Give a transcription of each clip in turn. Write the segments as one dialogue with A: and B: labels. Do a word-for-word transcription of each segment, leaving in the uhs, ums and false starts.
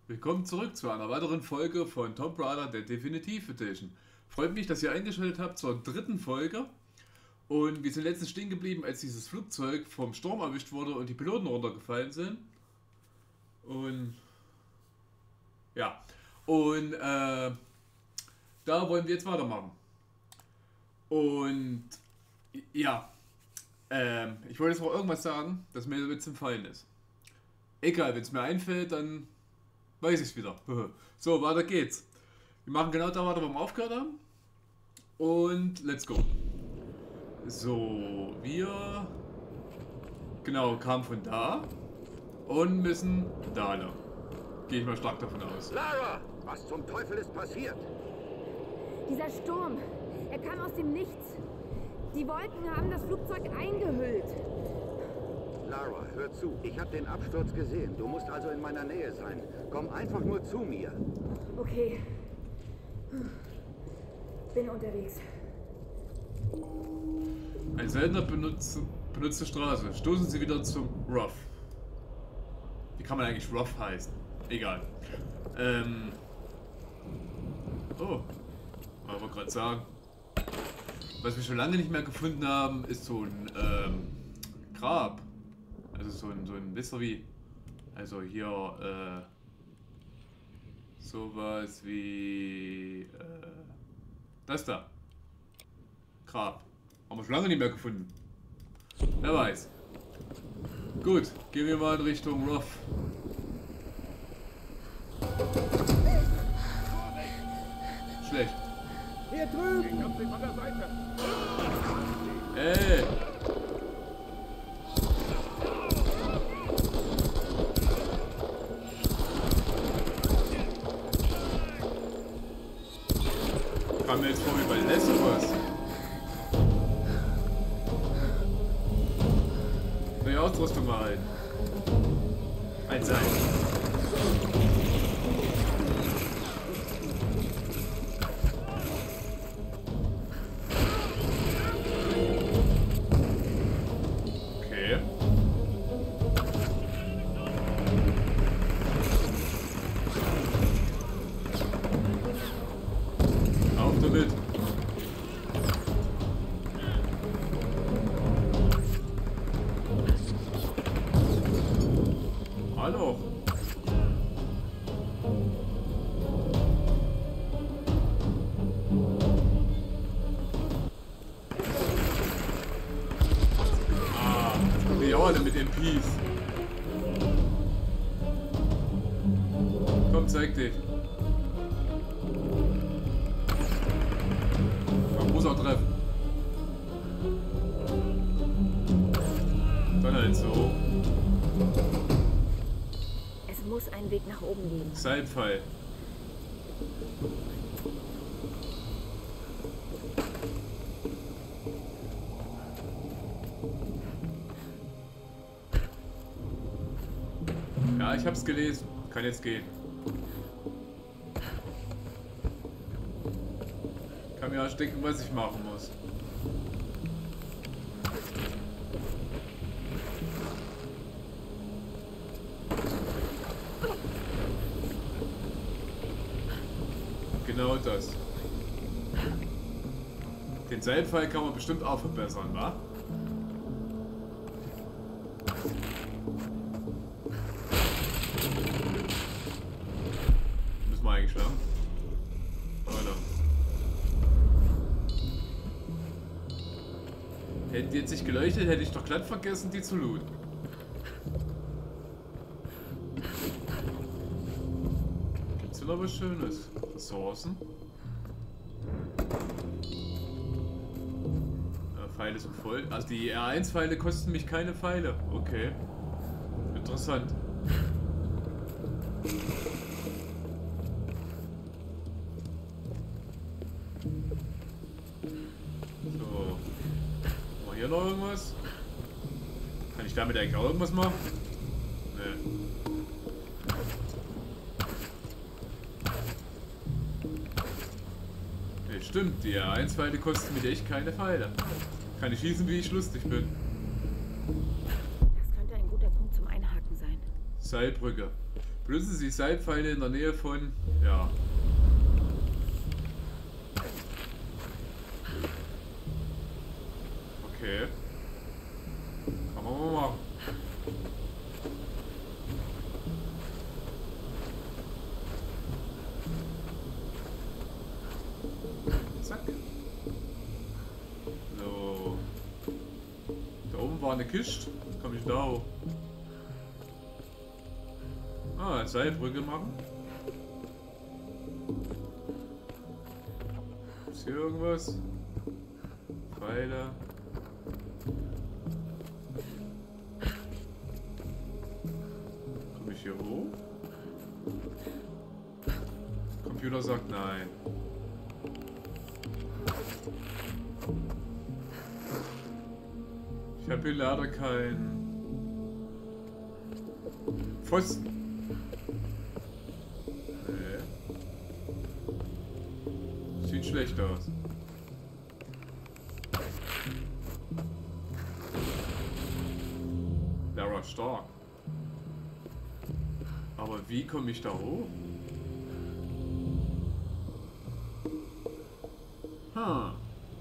A: Willkommen zurück zu einer weiteren Folge von Tomb Raider der Definitive Edition. Freut mich, dass ihr eingeschaltet habt zur dritten Folge. Und wir sind letztens stehen geblieben, als dieses Flugzeug vom Sturm erwischt wurde und die Piloten runtergefallen sind. Und ja, und äh, da wollen wir jetzt weitermachen. Und ja, äh, ich wollte jetzt noch irgendwas sagen, das mir jetzt entfallen ist. Egal, wenn es mir einfällt, dann weiß ich es wieder. So, weiter geht's. Wir machen genau da weiter, wo wir aufgehört haben. Und let's go. So, wir genau kamen von da und müssen da lang. Gehe ich mal stark davon aus.
B: Lara, was zum Teufel ist passiert?
C: Dieser Sturm, er kam aus dem Nichts. Die Wolken haben das Flugzeug eingehüllt.
B: Lara, hör zu. Ich habe den Absturz gesehen. Du musst also in meiner Nähe sein. Komm einfach nur zu mir.
C: Okay. Bin unterwegs.
A: Ein seltener benutz, benutzte Straße. Stoßen Sie wieder zum Rough. Wie kann man eigentlich Rough heißen? Egal. Ähm. Oh. Ich wollte gerade sagen. Was wir schon lange nicht mehr gefunden haben, ist so ein ähm, Grab. Also so ein, so ein, wisst ihr wie? Also hier, äh, sowas wie, äh, das da. Grab. Haben wir schon lange nicht mehr gefunden. Wer weiß. Gut, gehen wir mal in Richtung Rough. Schlecht.
B: Hier drüben! Ich hab sie von der Seite.
A: Ey! Kam mir jetzt vor wie bei Last of Us. Neue Ausrüstung mal halt. Ein Seil. Okay. Auf damit. Hallo. Ah, die alle mit dem Peace. Komm, zeig dich. Man muss auch treffen. Dann halt so.
C: Es muss einen Weg nach oben geben.
A: Seilpfeil. Ja, ich hab's gelesen. Kann jetzt gehen. Kann mir auch denken, was ich machen muss. Genau das. Den Seilpfeil kann man bestimmt auch verbessern, wa? Müssen wir eigentlich schlagen. Oder? Hätten die jetzt nicht geleuchtet, hätte ich doch glatt vergessen, die zu looten. Gibt's hier noch was Schönes? Ressourcen? Ja, Pfeile sind voll. Also die R eins Pfeile kosten mich keine Pfeile. Okay. Interessant. So. Haben wir hier noch irgendwas? Kann ich damit eigentlich auch irgendwas machen? Nee. Nee, stimmt, die R eins Pfeile kosten mich echt keine Pfeile. Kann ich schießen, wie ich lustig bin.
C: Das könnte ein guter Punkt zum Einhaken sein.
A: Seilbrücke. Benutzen Sie Seilpfeile in der Nähe von... Ja. Okay. Kann man mal machen. Zack. So. Da oben war eine Kiste. Komm ich da hoch? Ah, Seilbrücke machen. Ist hier irgendwas? Pfeile. Komme ich hier hoch? Der Computer sagt nein. Ich habe hier leider keinen Pfosten. Nee. Sieht schlecht aus. Lara stark. Aber wie komme ich da hoch? Hm.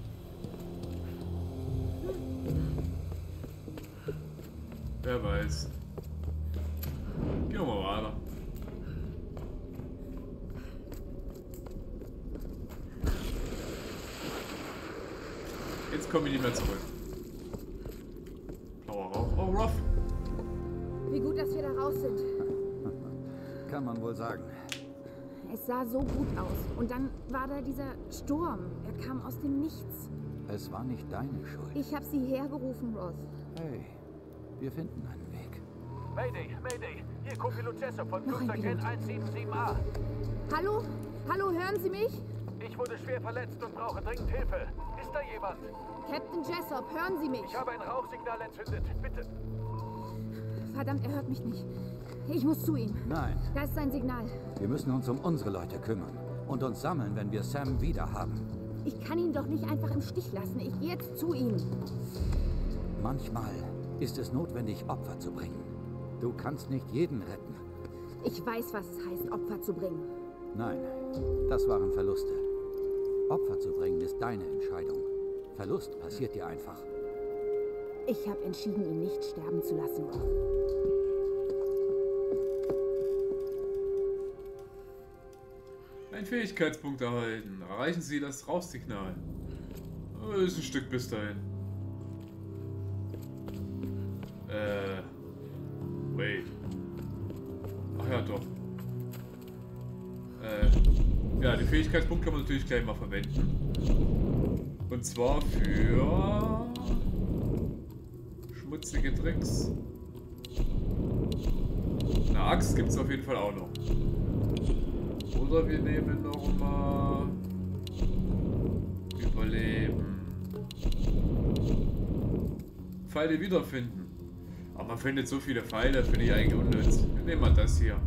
A: Wer weiß. Gehen wir mal weiter. Jetzt komme ich nicht mehr zurück. Blauer Rauch. Oh, Ruff.
C: Wie gut, dass wir da raus sind.
B: Kann man wohl sagen.
C: Es sah so gut aus. Und dann war da dieser Sturm. Er kam aus dem Nichts.
B: Es war nicht deine Schuld.
C: Ich habe sie hergerufen, Roth.
B: Hey, wir finden einen Weg.
D: Mayday, Mayday. Hier Co-Pilot Jessup von
C: Noch ein
D: Flugzeug
C: Pilot.
D: N eins sieben sieben A.
C: Hallo? Hallo, hören Sie mich?
D: Ich wurde schwer verletzt und brauche dringend Hilfe. Ist da jemand?
C: Captain Jessup, hören Sie mich?
D: Ich habe ein Rauchsignal entzündet. Bitte.
C: Verdammt, er hört mich nicht. Ich muss zu ihm.
B: Nein,
C: Da ist sein Signal.
B: wir müssen uns um unsere Leute kümmern und uns sammeln, wenn wir Sam wieder haben.
C: Ich kann ihn doch nicht einfach im Stich lassen. Ich gehe jetzt zu ihm.
B: Manchmal ist es notwendig, Opfer zu bringen. Du kannst nicht jeden retten.
C: Ich weiß, was es heißt, Opfer zu bringen.
B: Nein, das waren Verluste. Opfer zu bringen ist deine Entscheidung. Verlust passiert dir einfach.
C: Ich habe entschieden, ihn nicht sterben zu lassen, Roth.
A: Ein Fähigkeitspunkt erhalten. Erreichen Sie das Rauchsignal. Oh, ist ein Stück bis dahin. Äh. Wait. Ach ja, doch. Äh. Ja, die Fähigkeitspunkte kann man natürlich gleich mal verwenden. Und zwar für schmutzige Tricks. Eine Axt gibt es auf jeden Fall auch noch. Oder wir nehmen noch mal Überleben. Pfeile wiederfinden. Aber man findet so viele Pfeile, finde ich eigentlich unnütz. Wir nehmen mal das hier.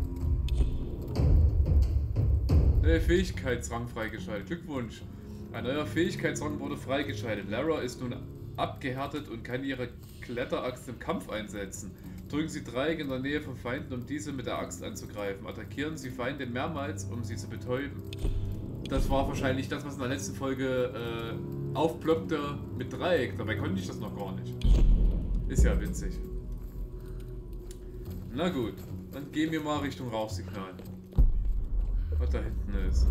A: Neuer Fähigkeitsrang freigeschaltet. Glückwunsch. Ein neuer Fähigkeitsrang wurde freigeschaltet. Lara ist nun abgehärtet und kann ihre Kletteraxt im Kampf einsetzen. Drücken Sie Dreieck in der Nähe von Feinden, um diese mit der Axt anzugreifen. Attackieren Sie Feinde mehrmals, um sie zu betäuben. Das war wahrscheinlich das, was in der letzten Folge äh, aufploppte mit Dreieck. Dabei konnte ich das noch gar nicht. Ist ja witzig. Na gut, dann gehen wir mal Richtung Rauchsignal. Was da hinten ist.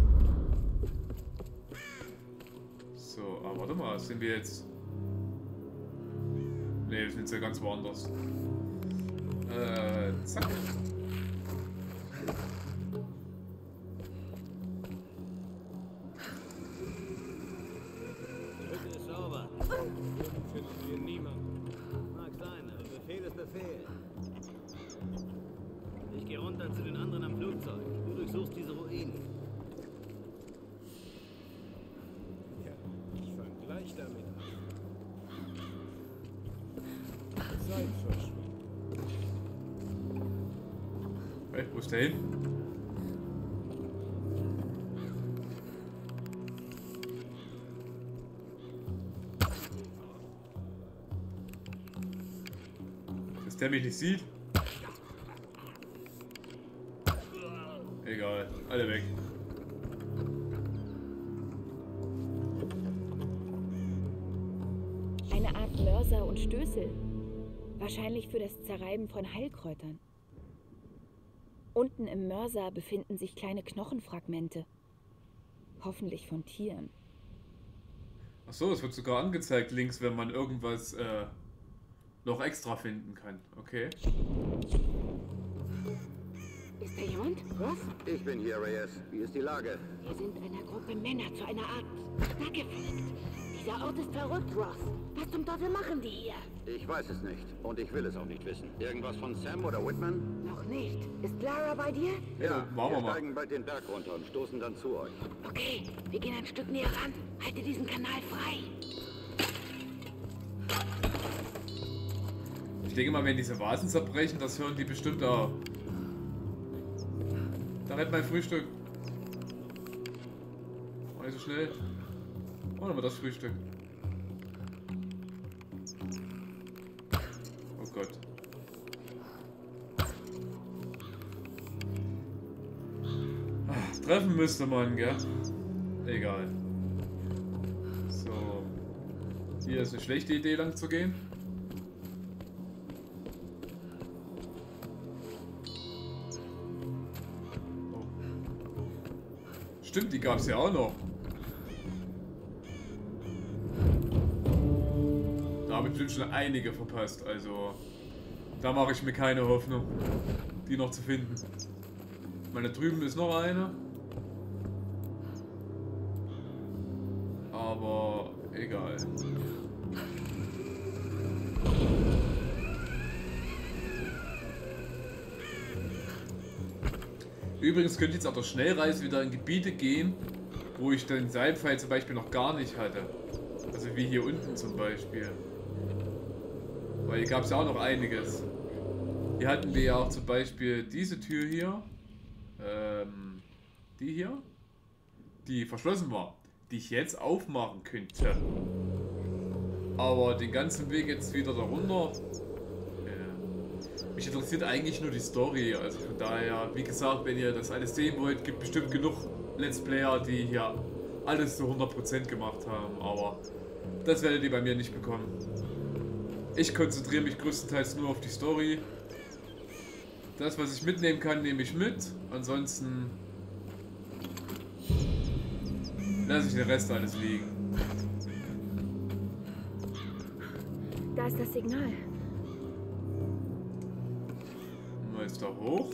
A: So, aber warte mal, sind wir jetzt... Ne, wir sind jetzt ja ganz woanders. Äh, zack.
E: Die Hütte ist sauber. Finden wir niemanden. Mag sein, aber Befehl ist Befehl. Ich gehe runter zu den anderen am Flugzeug. Du durchsuchst diese Ruinen.
F: Ja, ich fang gleich damit an. Zeit verschwinden.
A: Hey, wo ist der hin? Dass der mich nicht sieht? Egal, alle weg.
C: Eine Art Mörser und Stößel. Wahrscheinlich für das Zerreiben von Heilkräutern. Unten im Mörser befinden sich kleine Knochenfragmente. Hoffentlich von Tieren.
A: Achso, es wird sogar angezeigt links, wenn man irgendwas äh, noch extra finden kann. Okay.
C: Ist da jemand? Was?
B: Ich bin hier, Reyes. Wie ist die Lage?
C: Wir sind einer Gruppe Männer zu einer Art Stadt geflogen. Dieser Ort ist verrückt, Ross. Was zum Teufel machen die hier?
B: Ich weiß es nicht. Und ich will es auch nicht wissen. Irgendwas von Sam oder Whitman?
C: Noch nicht. Ist Lara bei dir?
B: Ja,
A: machen wir
B: wir
A: mal.
B: steigen bald den Berg runter und stoßen dann zu euch.
C: Okay, wir gehen ein Stück näher ran. Halte diesen Kanal frei.
A: Ich denke mal, wenn diese Vasen zerbrechen, das hören die bestimmt auch. Da rennt mein Frühstück. War nicht so schnell. Oh, nochmal das Frühstück. Oh Gott. Ach, treffen müsste man, gell? Egal. So. Hier ist eine schlechte Idee, lang zu gehen. Oh. Stimmt, die gab es ja auch noch. Da habe ich bestimmt schon einige verpasst, also da mache ich mir keine Hoffnung, die noch zu finden. Ich meine, da drüben ist noch eine. Aber egal. Übrigens könnte ich jetzt auf der Schnellreise wieder in Gebiete gehen, wo ich den Seilpfeil zum Beispiel noch gar nicht hatte. Also wie hier unten zum Beispiel. Weil hier gab es ja auch noch einiges. Hier hatten wir ja auch zum Beispiel diese Tür hier. Ähm, die hier. Die verschlossen war. Die ich jetzt aufmachen könnte. Aber den ganzen Weg jetzt wieder darunter. Äh, mich interessiert eigentlich nur die Story. Also von daher, wie gesagt, wenn ihr das alles sehen wollt, gibt bestimmt genug Let's Player, die hier alles zu hundert Prozent gemacht haben. Aber das werdet ihr bei mir nicht bekommen. Ich konzentriere mich größtenteils nur auf die Story. Das, was ich mitnehmen kann, nehme ich mit. Ansonsten lasse ich den Rest alles liegen.
C: Da ist das Signal.
A: Mal jetzt da hoch.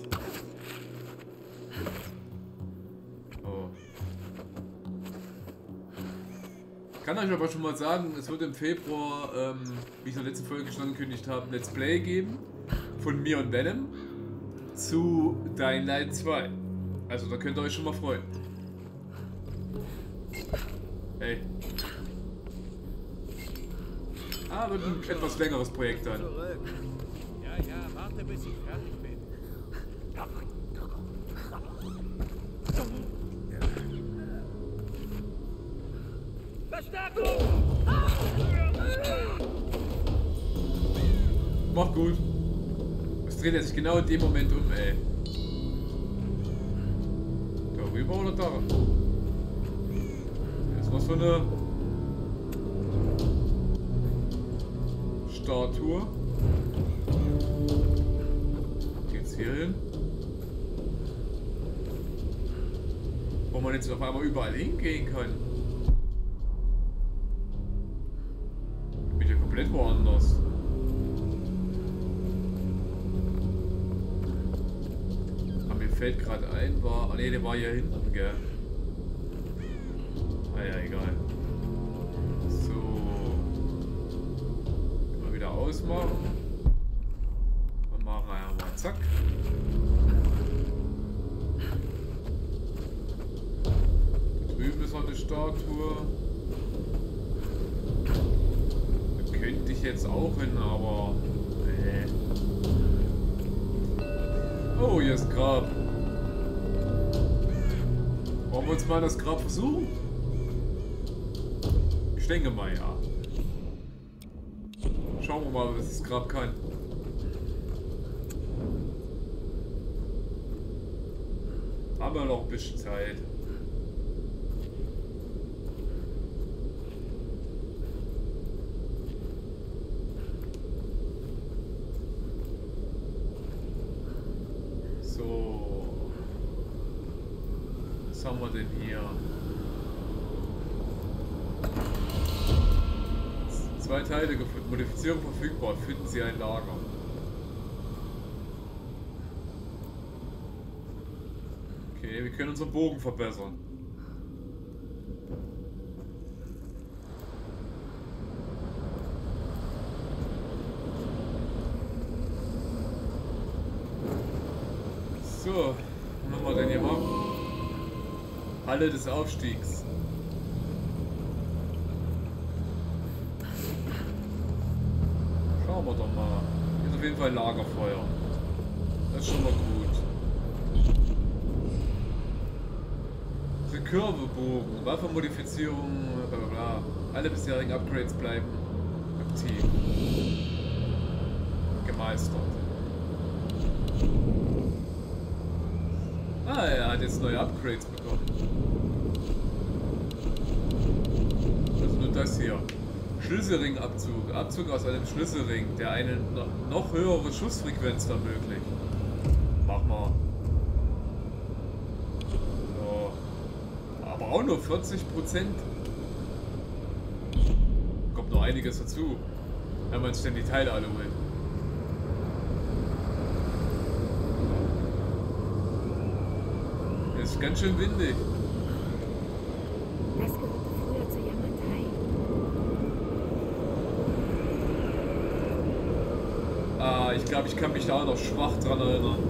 A: Oh. Ich kann euch aber schon mal sagen, es wird im Februar, ähm, wie ich in der letzten Folge schon angekündigt habe, ein Let's Play geben von mir und Venom zu Dying Light zwei. Also da könnt ihr euch schon mal freuen. Hey. Ah, wird ein etwas längeres Projekt dann.
E: Zurück. Ja, ja, warte, bis ich fertig bin.
D: Verstärkung!
A: Mach gut. Es dreht er sich genau in dem Moment um, ey. Darüber oder da? Jetzt noch so eine Statue. Geht's hier hin? Wo man jetzt auf einmal überall hingehen kann. Ich bin ja komplett woanders. Aber mir fällt gerade ein, war. Ah ne, der war hier hinten, gell? Ah ja, egal. So. Mal wieder ausmachen. Und machen einmal zack. Da drüben ist noch eine Statue. Da könnte ich jetzt auch hin, aber. Nee. Oh, hier ist ein Grab. Wollen wir uns mal das Grab versuchen? Ich denke mal, ja. Schauen wir mal, was das Grab kann. Haben wir noch ein bisschen Zeit. So. Was haben wir denn hier? Zwei Teile gefunden. Modifizierung verfügbar. Finden Sie ein Lager. Okay, wir können unseren Bogen verbessern. So, was haben wir denn hier machen? Halle des Aufstiegs. Schauen wir doch mal. Hier ist auf jeden Fall Lagerfeuer. Das ist schon mal gut. Kurvebogen, Waffenmodifizierung, bla bla bla. Alle bisherigen Upgrades bleiben aktiv. Gemeistert. Ah, er hat jetzt neue Upgrades bekommen. Also nur das hier. Schlüsselringabzug. Abzug aus einem Schlüsselring, der eine noch höhere Schussfrequenz ermöglicht. Mach mal. Auch nur vierzig Prozent. Kommt noch einiges dazu, wenn man sich denn die Teile alle holt. Es ist ganz schön windig.
C: Das gehörte früher zur Yamatai.
A: Ah, ich glaube, ich kann mich da noch schwach dran erinnern.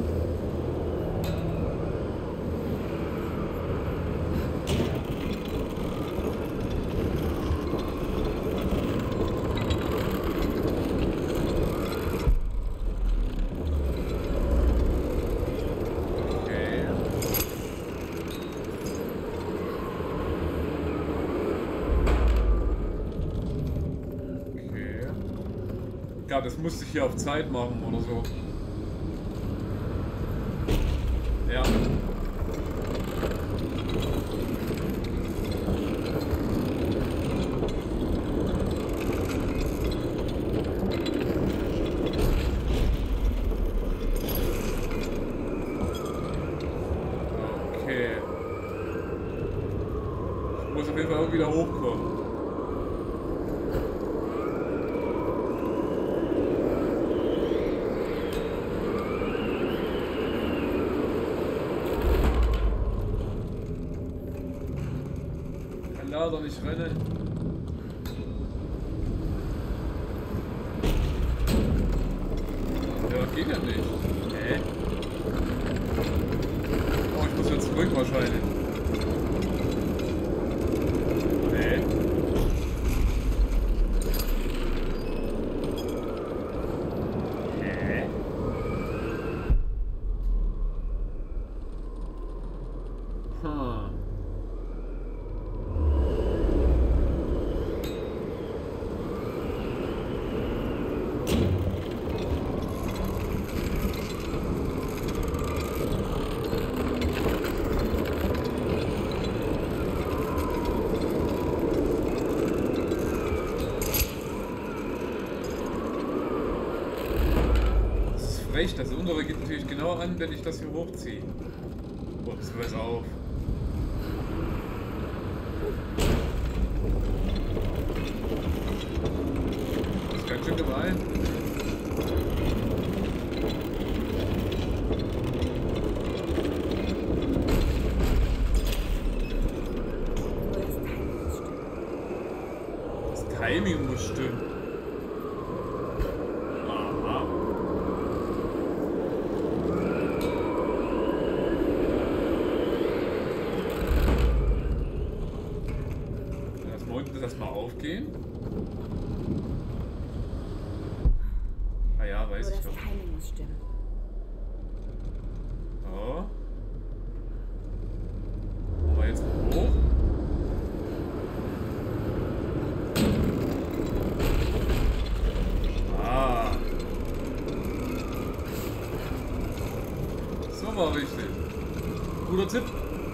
A: Ja, das musste ich hier auf Zeit machen oder so. Ja. Okay. Ich muss auf jeden Fall auch wieder hochkommen. Leider nicht rennen. Ja, geht ja nicht. Hä? Oh, ich muss jetzt zurück wahrscheinlich. Nee. Hä? Hm. Das untere geht natürlich genau an, wenn ich das hier hochziehe. Ups, pass auf. Das ist ganz schön gemein. Das Timing muss stimmen. Aufgehen? Ah ja, weiß ich doch.
C: Das Timing muss stimmen.
A: So. Machen wir jetzt mal hoch. Ah. So war richtig. Guter Tipp.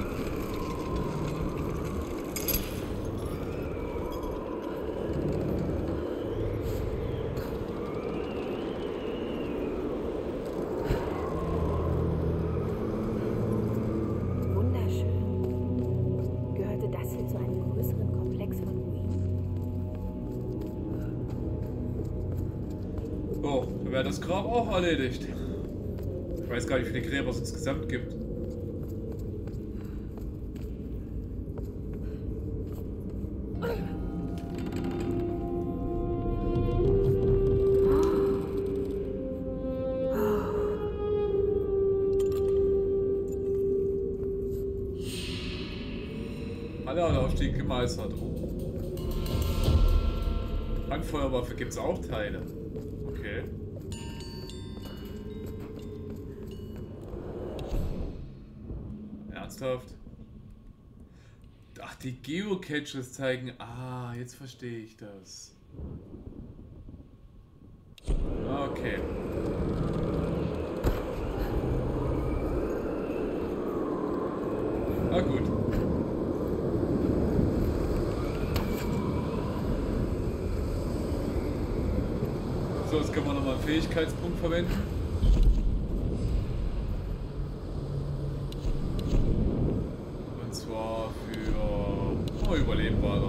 A: Oh, dann wäre das Grab auch erledigt. Ich weiß gar nicht, wie viele Gräber es insgesamt gibt. Alle Aufstieg gemeistert. Oh. Handfeuerwaffe gibt es auch Teile. Okay. Ernsthaft? Ach, die Geocaches zeigen... Ah, jetzt verstehe ich das. Okay. Na gut. So, jetzt können wir nochmal einen Fähigkeitspunkt verwenden. Und zwar für... Oh, Überleben weiter.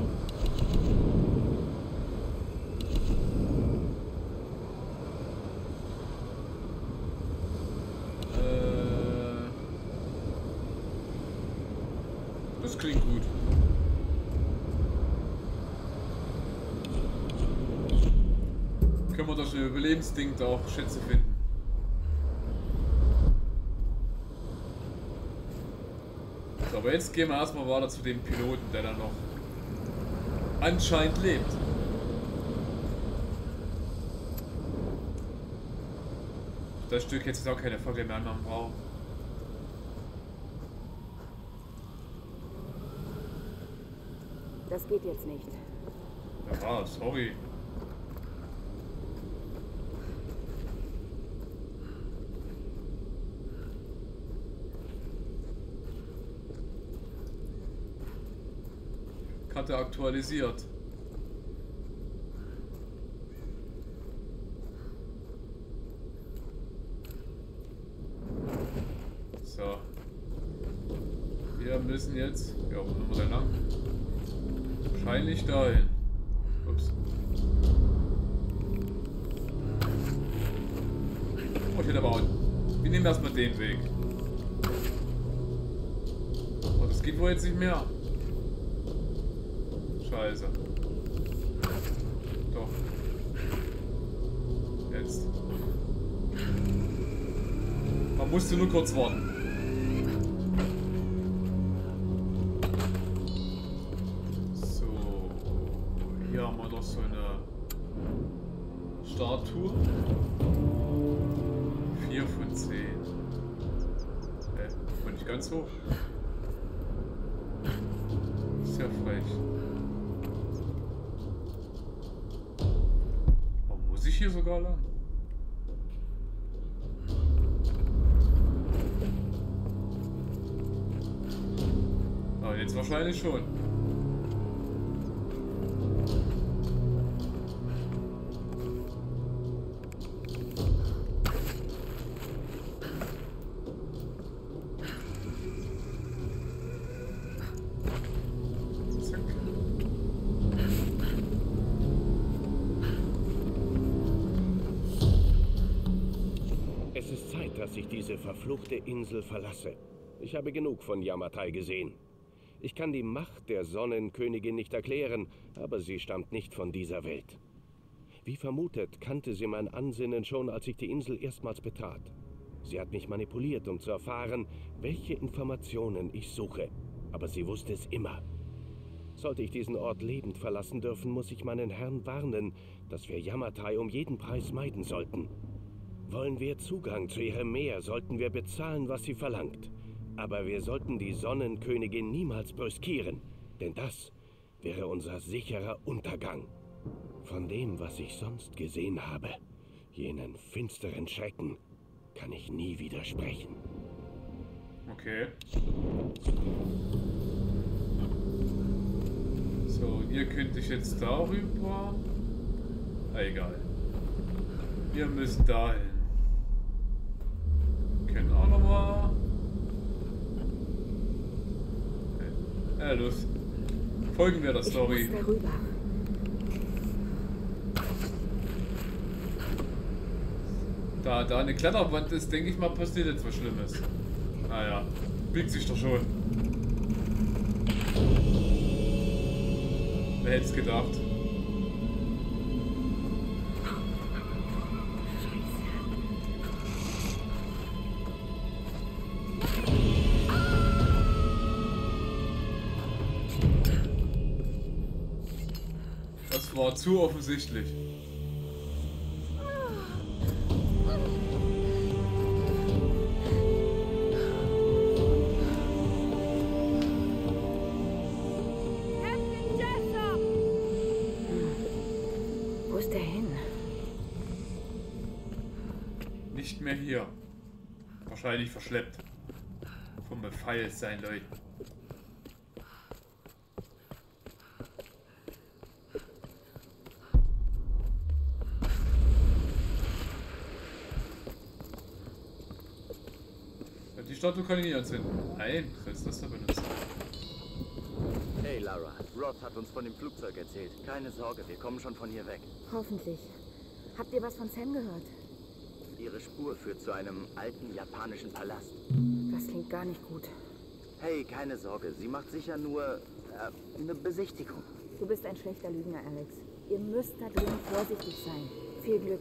A: Äh, das klingt gut. Können wir durch ein Überlebensding auch Schätze finden. So, aber jetzt gehen wir erstmal weiter zu dem Piloten, der da noch anscheinend lebt. Das Stück jetzt ist auch keine Fackel mehr am Raum.
C: Das geht jetzt nicht.
A: Ja, sorry. Karte aktualisiert. So. Wir müssen jetzt... Ja, wo sind wir denn lang? Wahrscheinlich dahin. Ups. Oh, ich hätte aber auch... Wir nehmen erstmal den Weg. Oh, das geht wohl jetzt nicht mehr. Scheiße. Doch. Jetzt. Man musste nur kurz warten. So. Hier haben wir doch so eine Statue. vier von zehn. Äh, war nicht ganz hoch. Sehr frech. Muss ich hier sogar lang? Aber jetzt wahrscheinlich schon.
G: Dass ich diese verfluchte Insel verlasse. Ich habe genug von Yamatai gesehen. Ich kann die Macht der Sonnenkönigin nicht erklären, aber sie stammt nicht von dieser Welt. Wie vermutet, kannte sie mein Ansinnen schon, als ich die Insel erstmals betrat. Sie hat mich manipuliert, um zu erfahren, welche Informationen ich suche. Aber sie wusste es immer. Sollte ich diesen Ort lebend verlassen dürfen, muss ich meinen Herrn warnen, dass wir Yamatai um jeden Preis meiden sollten. Wollen wir Zugang zu ihrem Meer, sollten wir bezahlen, was sie verlangt. Aber wir sollten die Sonnenkönigin niemals brüskieren, denn das wäre unser sicherer Untergang. Von dem, was ich sonst gesehen habe, jenen finsteren Schrecken, kann ich nie widersprechen.
A: Okay. So, und ihr könnt euch jetzt darüber. Ah, egal. Wir müssen dahin. Können auch nochmal. Ja, los. Folgen wir der Story.
C: Ich muss darüber.
A: Da, da eine Kletterwand ist, denke ich mal, passiert jetzt was Schlimmes. Naja, biegt sich doch schon. Wer hätte es gedacht? Das war zu offensichtlich. Nicht mehr hier. Wahrscheinlich verschleppt. Vom Befehl seinen Leuten. Die Statue kann ich nicht anzünden. Nein, sollst das da benutzen.
B: Hey Lara, Roth hat uns von dem Flugzeug erzählt. Keine Sorge, wir kommen schon von hier weg.
C: Hoffentlich. Habt ihr was von Sam gehört?
B: Ihre Spur führt zu einem alten japanischen Palast.
C: Das klingt gar nicht gut.
B: Hey, keine Sorge, sie macht sicher nur äh, eine Besichtigung.
C: Du bist ein schlechter Lügner, Alex. Ihr müsst da drin vorsichtig sein. Viel Glück.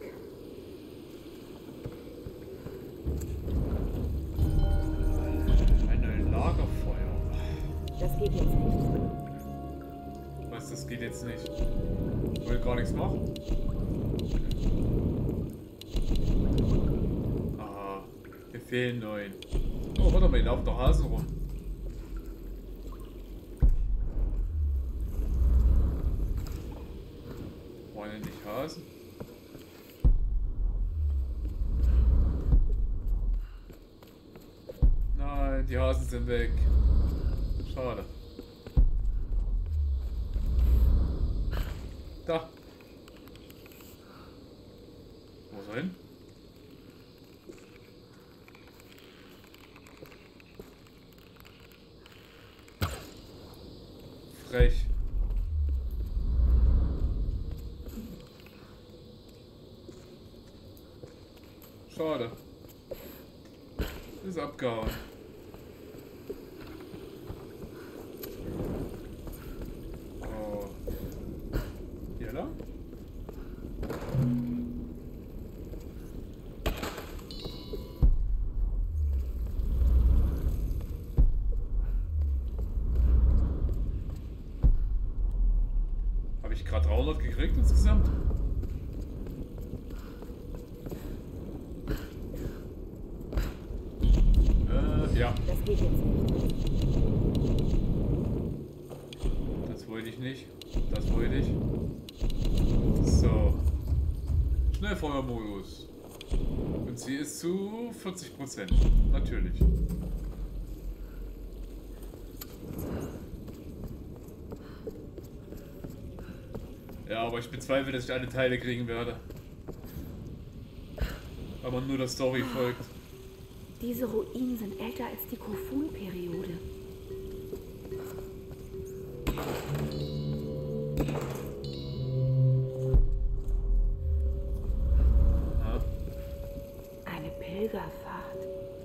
A: Ein Lagerfeuer.
C: Das geht jetzt nicht.
A: Was, das geht jetzt nicht? Ich will gar nichts machen. Ah, mir fehlen neun. Oh, warte mal, hier laufen doch Hasen rum. Waren denn nicht Hasen? Nein, die Hasen sind weg. Schade. Da. Wo ist er hin? Frech. Schade. Ist abgehauen. Oh. Hier lang? Habe ich gerade dreihundert gekriegt insgesamt? Äh, ja.
C: Das geht jetzt nicht.
A: Das wollte ich nicht. Das wollte ich. So. Schnellfeuermodus. Und sie ist zu vierzig Prozent. Natürlich. Ja, aber ich bezweifle, dass ich alle Teile kriegen werde. Aber nur der Story folgt.
C: Diese Ruinen sind älter als die Kofun-Periode.
A: Ja.
C: Eine Pilgerfahrt.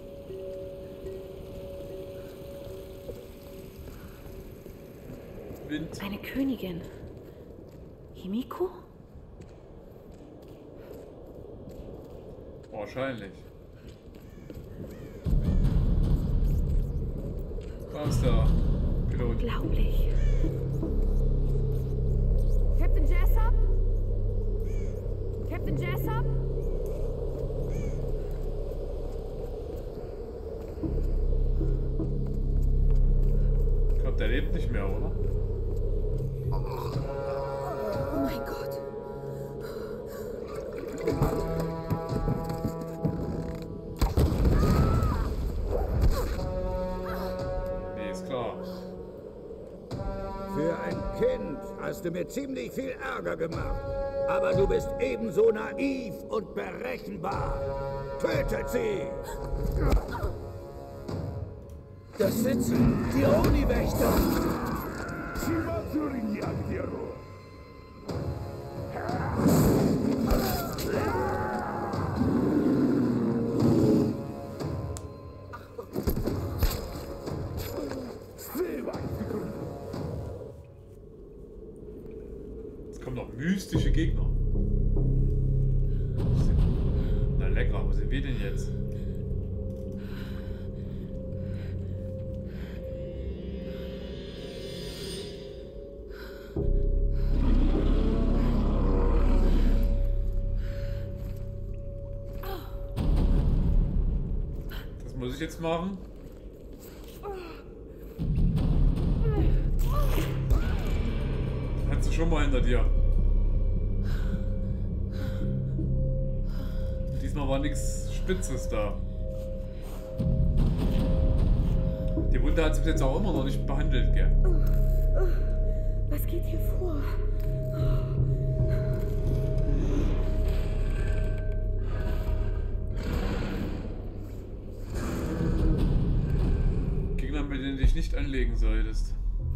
A: Wind.
C: Eine Königin. Himiko?
A: Wahrscheinlich. Was ist da? Pilot.
C: Unglaublich. Captain Jessup? Captain Jessup?
A: Ich glaube, der lebt nicht mehr, oder?
C: Oh mein Gott.
B: Kind hast du mir ziemlich viel Ärger gemacht. Aber du bist ebenso naiv und berechenbar. Tötet sie! Das sind sie, die Oni-Wächter!
A: Jetzt kommen noch mystische Gegner. Na lecker, wo sind wir denn jetzt? Das muss ich jetzt machen. Hast du schon mal hinter dir? Diesmal war nichts Spitzes da. Die Wunde hat sich jetzt auch immer noch nicht behandelt, gell?
C: Was geht hier vor?
A: Gegner, mit denen du dich nicht anlegen solltest.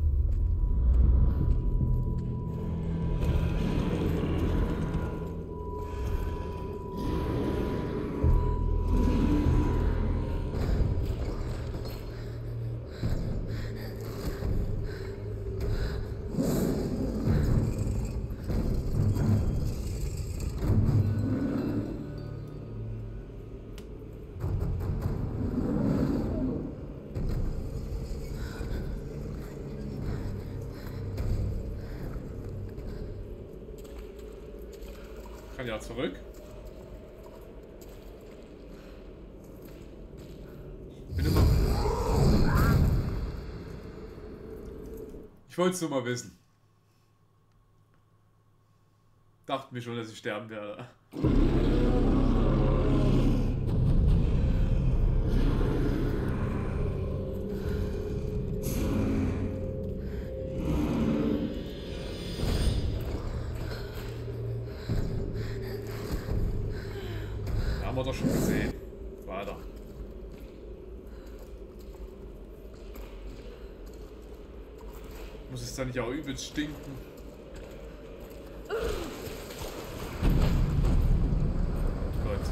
A: Kann ja zurück. Bin immer. Ich wollte es nur mal wissen. Dachte mir schon, dass ich sterben werde. Haben wir doch schon gesehen. Weiter. Muss es dann nicht auch übelst stinken? Gott.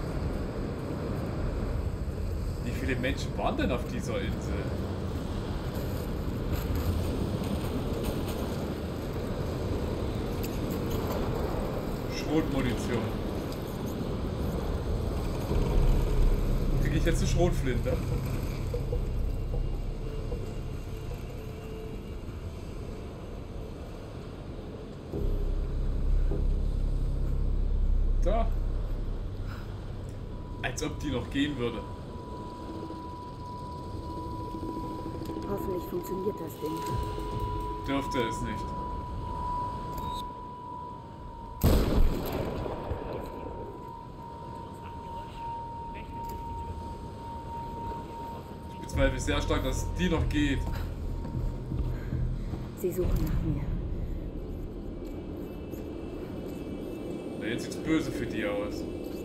A: Wie viele Menschen waren denn auf dieser Insel? Schrotmunition. Kriege ich jetzt eine Schrotflinte? Da. Als ob die noch gehen würde.
C: Hoffentlich funktioniert das Ding.
A: Dürfte es nicht. Ich bezweifle sehr stark, dass die noch geht.
C: Sie suchen nach mir.
A: Na, jetzt sieht's böse für die aus.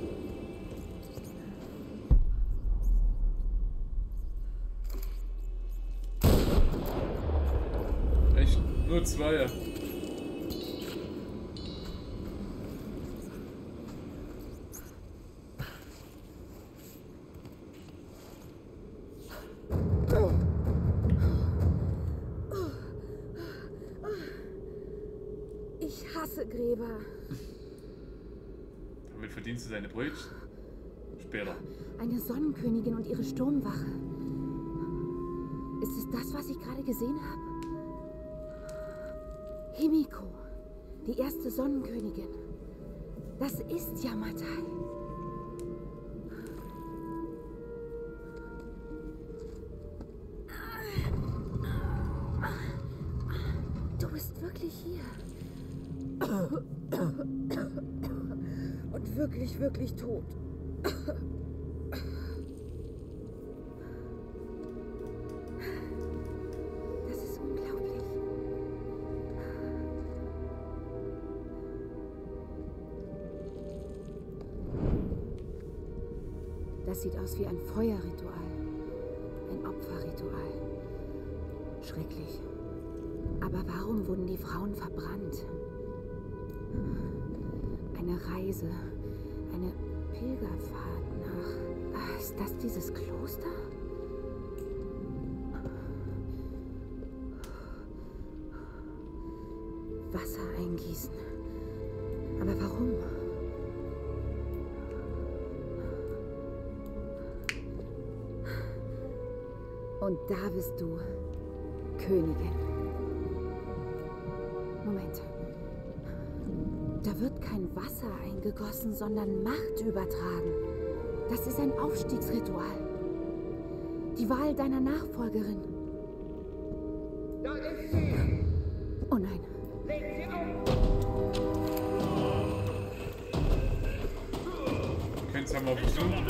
A: Echt? Nur zwei.
C: Ich hasse Gräber.
A: Damit verdienst du deine Brötchen. Später.
C: Eine Sonnenkönigin und ihre Sturmwache. Ist es das, was ich gerade gesehen habe? Himiko, die erste Sonnenkönigin. Das ist Yamatai. Du bist wirklich hier. Und wirklich, wirklich tot. Das ist unglaublich. Das sieht aus wie ein Feuerritual. Ein Opferritual. Schrecklich. Aber warum wurden die Frauen verbrannt? Eine Reise. Eine Pilgerfahrt nach... Ah, ist das dieses Kloster? Wasser eingießen. Aber warum? Und da bist du, Königin. Moment. Da wird kein Wasser eingegossen, sondern Macht übertragen. Das ist ein Aufstiegsritual. Die Wahl deiner Nachfolgerin.
B: Da ist sie!
C: Oh nein.
B: Legt sie auf!
A: Du kennst ja mal besuchen.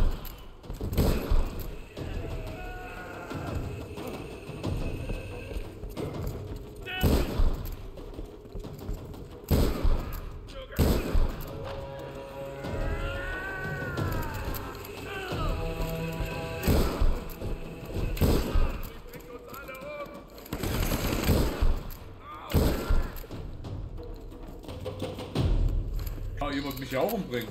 A: Jemand mich ja auch umbringen.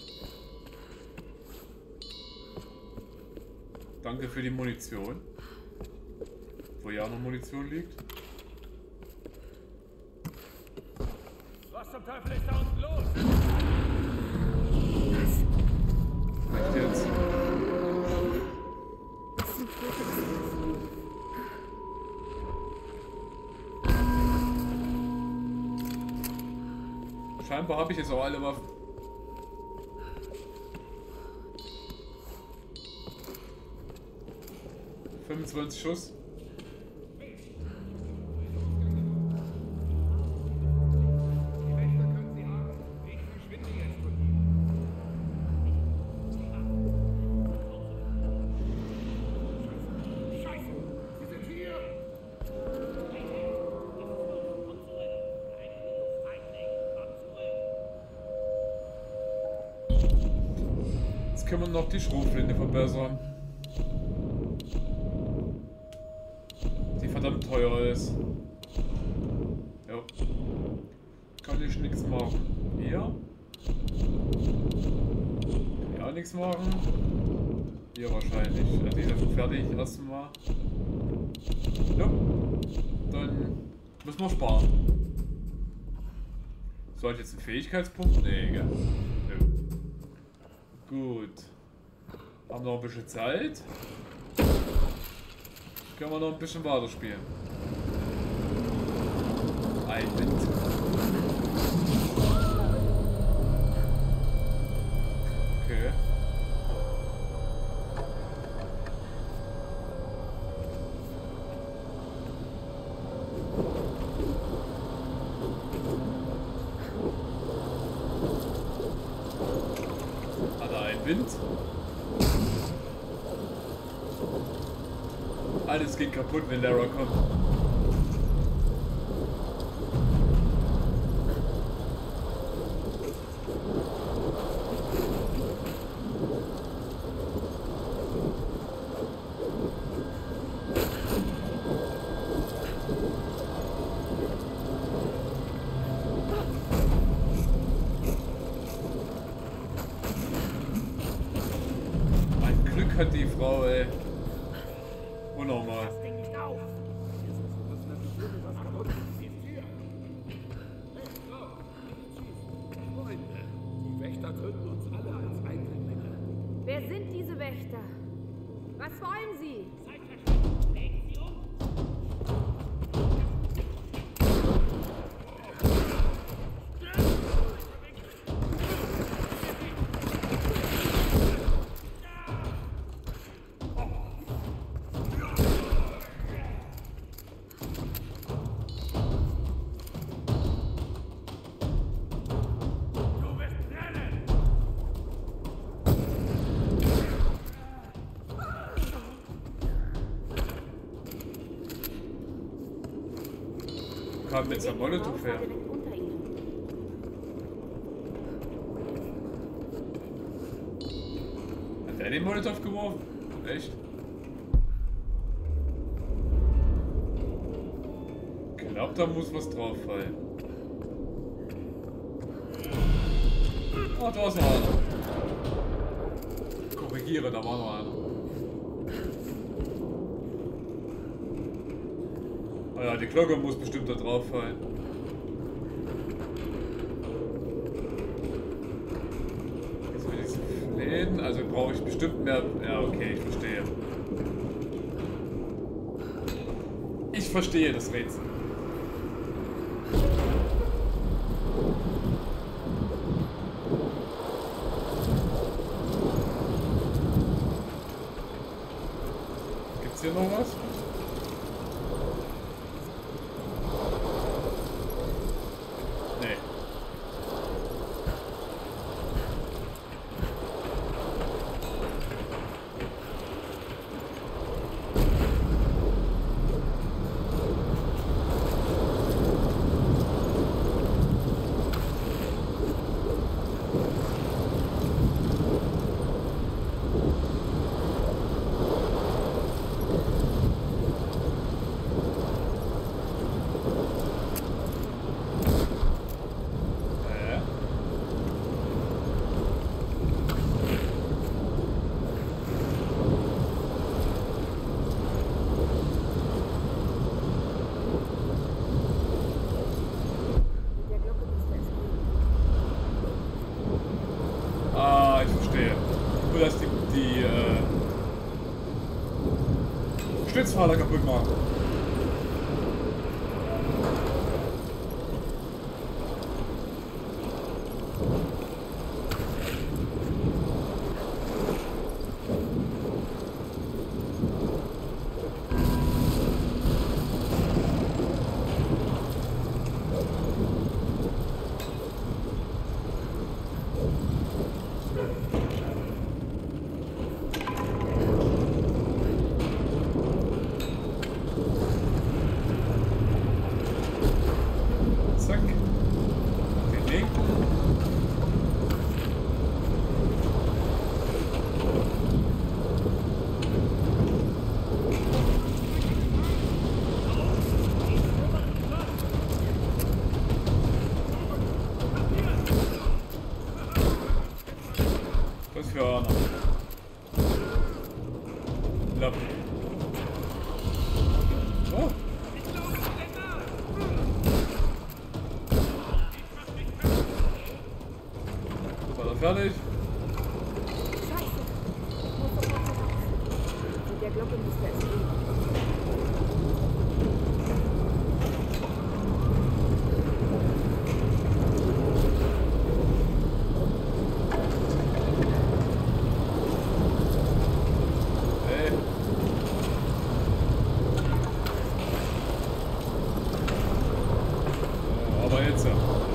A: Danke für die Munition. Wo ja noch Munition liegt.
E: Was zum Teufel ist da unten los?
A: Echt jetzt?
C: Was sind Fotos?
A: Scheinbar habe ich jetzt auch alle Waffen. fünfundzwanzig Schuss. Jetzt können wir noch die Schrotflinte verbessern. Die verdammt teuer ist. Ja. Kann ich nichts machen. Hier? Ja, nichts machen. Hier wahrscheinlich. Ja, die ist ja schon fertig. Erstmal. Ja. Dann müssen wir sparen. Sollte jetzt ein Fähigkeitspunkt? Nee, gell? Nö. Gut. Haben noch ein bisschen Zeit. Können wir noch ein bisschen weiter spielen. Ein Wind. Okay. Hat er einen Wind? Alles geht kaputt, wenn Lara kommt. Ein Glück hat die Frau, ey. Unnormal.
B: Die Wächter töten uns alle als Eindringlinge.
C: Wer sind diese Wächter? Was wollen sie?
A: Kam jetzt ein Molotow her. Hat der den den Molotov geworfen? Echt? Ich glaube, da muss was drauf fallen. Oh, da ist noch einer. Korrigiere, da war noch einer. Oh ja, die Glocke muss bestimmt da drauf fallen. Jetzt will ich so flähen, also brauche ich bestimmt mehr. Ja, okay, ich verstehe. Ich verstehe das Rätsel. Gibt's hier noch was? Nee. Stützpfeiler kaputt machen. Fertig.
C: Scheiße. Ich muss sofort raus. Mit der Glocke müsste es gehen.
A: Hey. Oh, aber jetzt ja.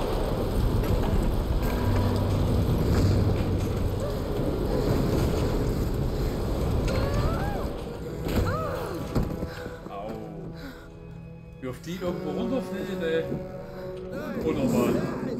A: Wie auf die irgendwo runterfällt, ey. Unnormal.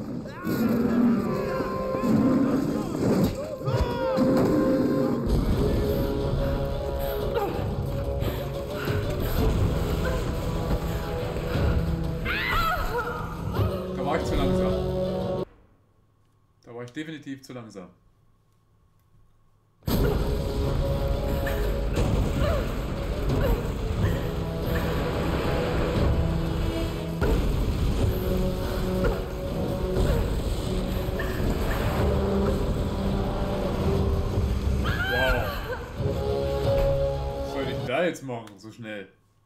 A: Da war ich zu langsam. Da war ich definitiv zu langsam. Jetzt machen, so schnell.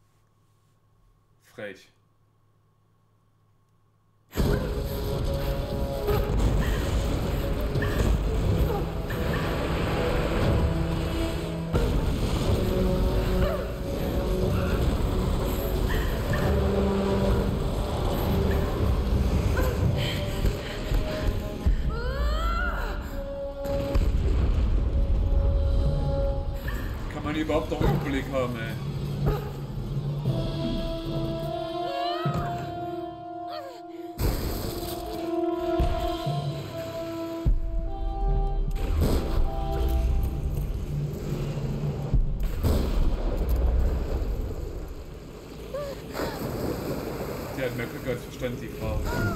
A: Frech. Kann man überhaupt noch Überblick haben, ey. Die hat mehr Glück als Verstand, die Frau.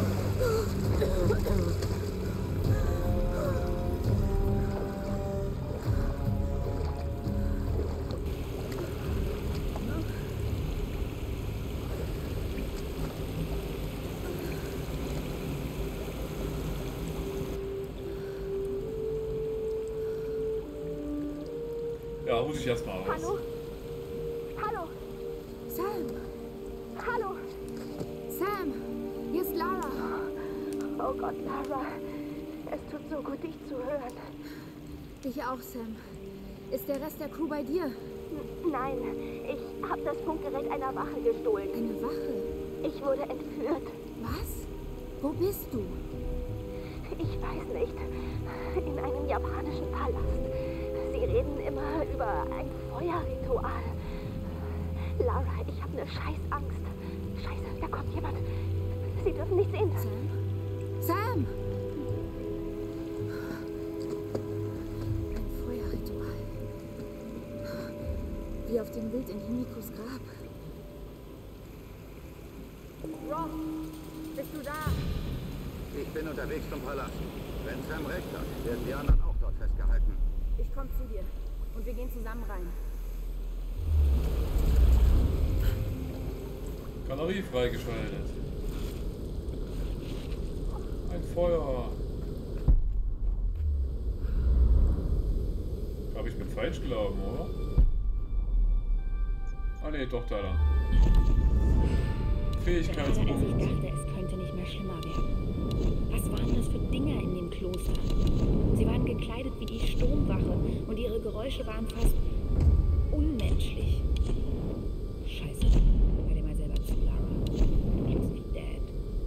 A: Ja, muss ich erstmal raus.
H: Hallo? Hallo?
C: Sam!
H: Hallo?
C: Sam! Hier ist Lara.
H: Oh Gott, Lara. Es tut so gut, dich zu hören.
C: Ich auch, Sam. Ist der Rest der Crew bei dir?
H: N nein, ich habe das Funkgerät einer Wache gestohlen.
C: Eine Wache?
H: Ich wurde entführt.
C: Was? Wo bist du?
H: Ich weiß nicht. In einem japanischen Palast. Sie reden immer über ein Feuerritual. Lara, ich habe eine Scheißangst. Scheiße, da kommt jemand. Sie dürfen nicht sehen.
C: Sam? Sam! Ein Feuerritual. Wie auf dem Bild in Himikos Grab.
H: Rob, bist du da?
B: Ich bin unterwegs zum Palast. Wenn Sam recht hat, werden die anderen auch dort festgehalten.
C: Ich komme zu dir. Und wir gehen zusammen rein.
A: Galerie freigeschaltet. Ein Feuer. Habe ich mir falsch glauben, oder? Ah ne, doch da lang. Fähigkeitspunkt.
I: Gerade als ich dachte, es könnte nicht mehr schlimmer werden. Was waren das für Dinger in dem Kloster? Sie waren gekleidet wie die Sturmwache und ihre Geräusche waren fast unmenschlich. Scheiße, hör dir mal selber zu, Lara. Du klingst wie Dad.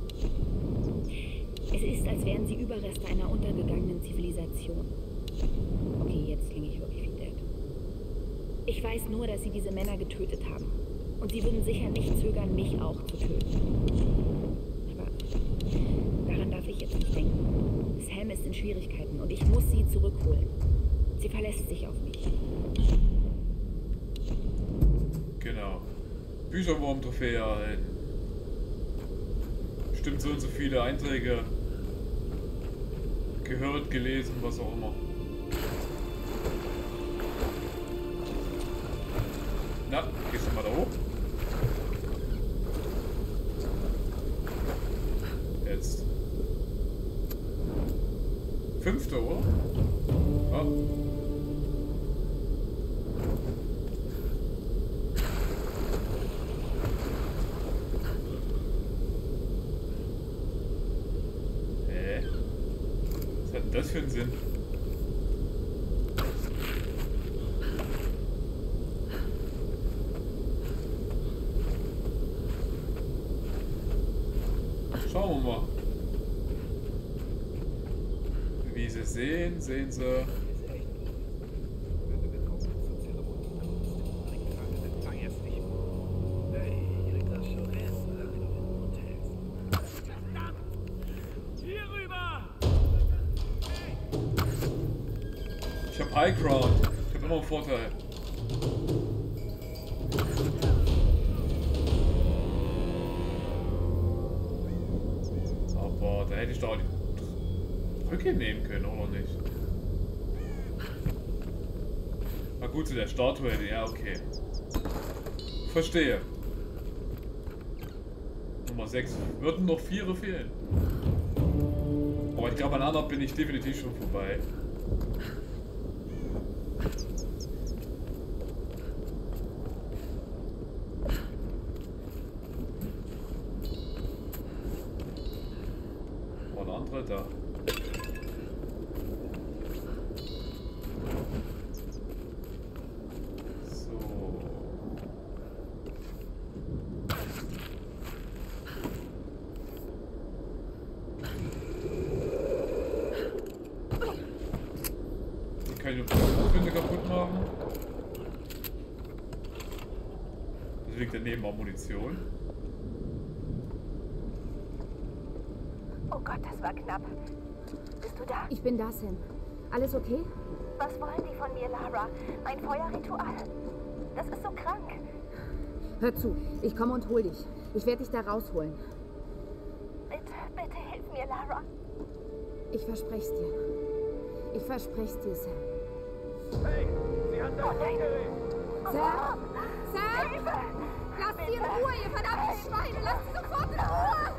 I: Es ist, als wären sie Überreste einer untergegangenen Zivilisation. Okay, jetzt klinge ich wirklich wie Dad. Ich weiß nur, dass sie diese Männer getötet haben. Und sie würden sicher nicht zögern, mich auch zu töten. Aber daran darf ich jetzt nicht denken. Sam ist in Schwierigkeiten und ich muss sie zurückholen. Sie verlässt sich auf mich.
A: Genau. Bücherwurm-Trophäe erhalten. Bestimmt so und so viele Einträge gehört, gelesen, was auch immer. Na, gehst du mal da hoch? Jetzt. Fünfte, oder? Ah. Hä? Was hat denn das für einen Sinn? Schauen wir mal. Wie sie sehen, sehen sie. Ich hab High Ground. Ich hab immer einen Vorteil. Aber da hätte ich doch die Brücke nehmen können, oder nicht? Na gut, zu der Statue hätte, ja, okay. Verstehe. Nummer sechs. Würden noch vier fehlen. Aber ich glaube, an einer bin ich definitiv schon vorbei. War der andere da? Kann ich die Winde kaputt machen? Das liegt daneben auch Munition.
H: Oh Gott, das war knapp. Bist du da?
C: Ich bin da, Sam. Alles okay?
H: Was wollen die von mir, Lara? Ein Feuerritual? Das ist so krank.
C: Hör zu, ich komme und hol dich. Ich werde dich da rausholen.
H: Bitte, bitte hilf mir, Lara.
C: Ich verspreche dir. Ich verspreche dir, Sam.
D: Hey, sie hat das Funkgerät.
C: Sam? Sam?
H: Hilfe!
C: Lass sie in Ruhe, ihr verdammten Schweine! Lass sie sofort in Ruhe!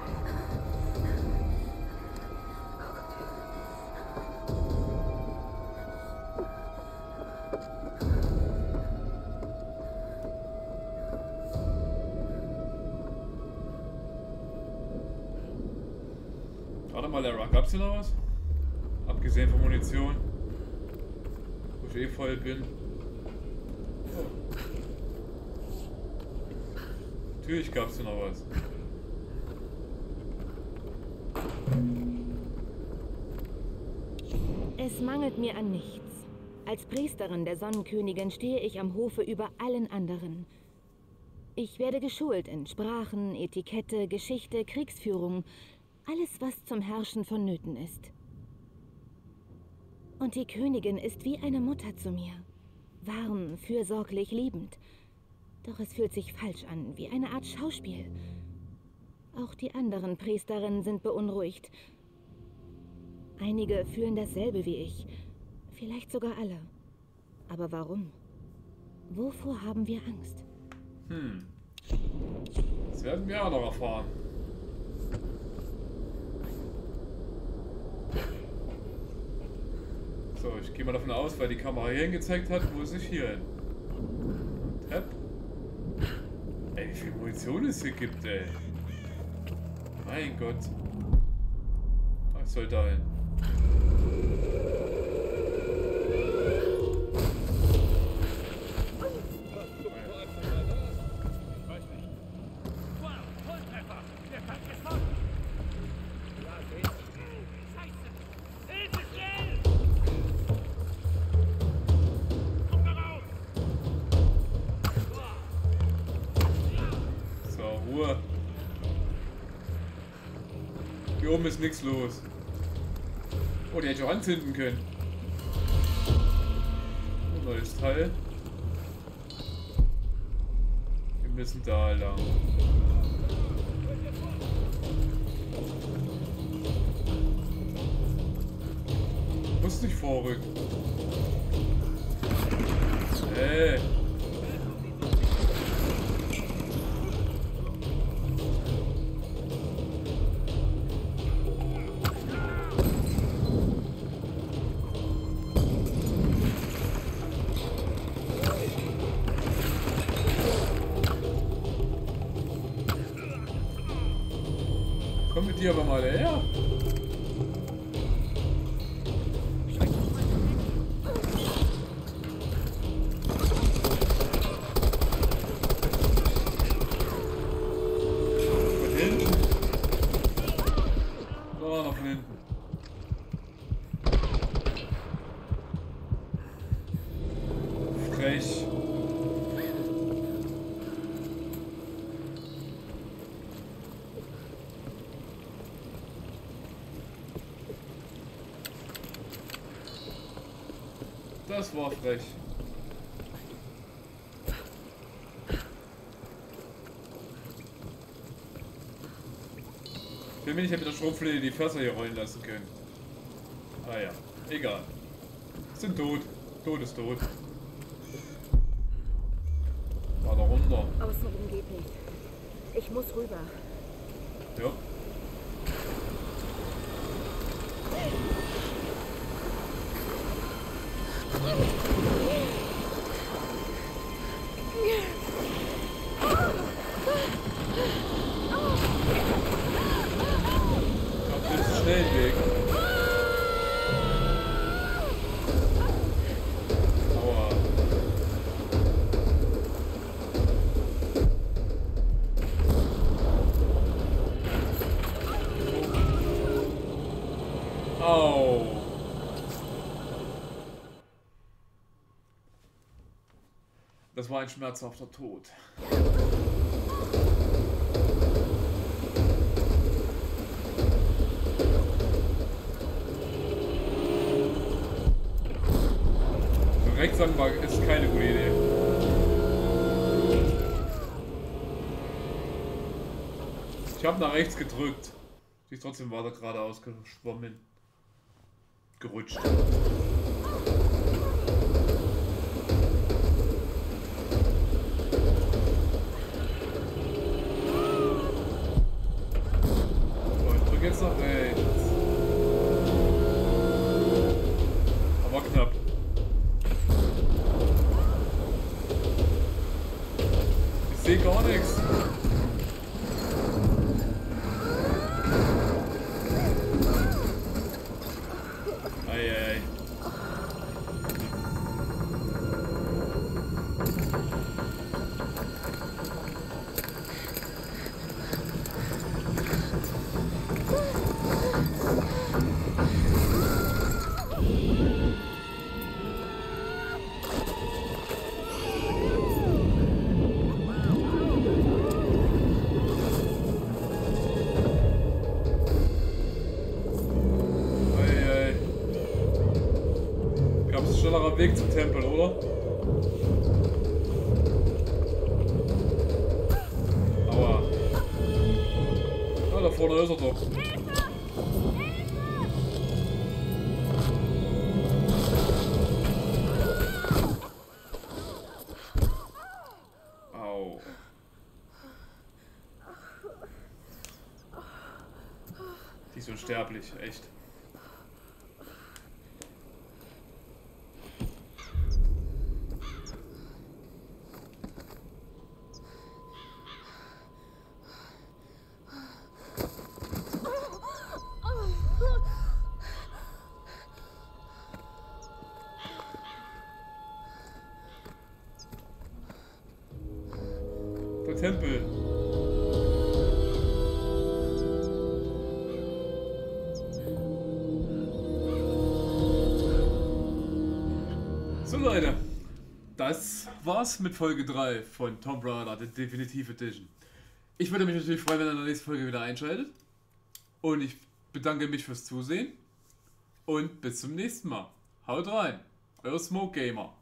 A: Warte mal, Lara, gab's hier noch was? Abgesehen von Munition. Wo ich eh voll bin. Natürlich gab's hier noch was.
I: Es mangelt mir an nichts. Als Priesterin der Sonnenkönigin stehe ich am Hofe über allen anderen. Ich werde geschult in Sprachen, Etikette, Geschichte, Kriegsführung, alles, was zum Herrschen vonnöten ist. Und die Königin ist wie eine Mutter zu mir. Warm, fürsorglich, liebend. Doch es fühlt sich falsch an, wie eine Art Schauspiel. Auch die anderen Priesterinnen sind beunruhigt. Einige fühlen dasselbe wie ich. Vielleicht sogar alle. Aber warum? Wovor haben wir Angst?
A: Hm. Das werden wir auch noch erfahren. So, ich gehe mal davon aus, weil die Kamera hier hingezeigt hat, wo es sich hier hin. Tab. Ey, wie viel Munition es hier gibt, ey. Mein Gott. Was soll da hin? Hier oben ist nichts los. Oh, die hätte ich auch anzünden können. Ein neues Teil. Wir müssen da lang. Muss nicht vorrücken. Hey. Komm mit dir aber mal her. Von hinten. Oh, noch von hinten. Frech. Das war frech. Ich will mir nicht mit der Stromfläche die Fässer hier rollen lassen können. Ah ja, egal. Sind tot. Tot ist tot. War da runter.
C: Außenrum geht nicht. Ich muss rüber.
A: Ja. Kommt jetzt schnell weg. Aua. Au. Das war ein schmerzhafter Tod. Direkt sagen wir, ist keine gute Idee. Ich habe nach rechts gedrückt. Sie ist trotzdem weiter geradeaus geschwommen. Gerutscht. So, ich drücke jetzt nach rechts. Aber knapp. Ich sehe gar nichts. Schnellerer Weg zum Tempel, oder? Aua. Ja, da vorne ist er doch. Au. Die ist unsterblich, echt. Der Tempel. So Leute, das war's mit Folge drei von Tomb Raider, der Definitive Edition. Ich würde mich natürlich freuen, wenn ihr in der nächsten Folge wieder einschaltet. Und ich bedanke mich fürs Zusehen. Und bis zum nächsten Mal. Haut rein, euer Smoke Gamer.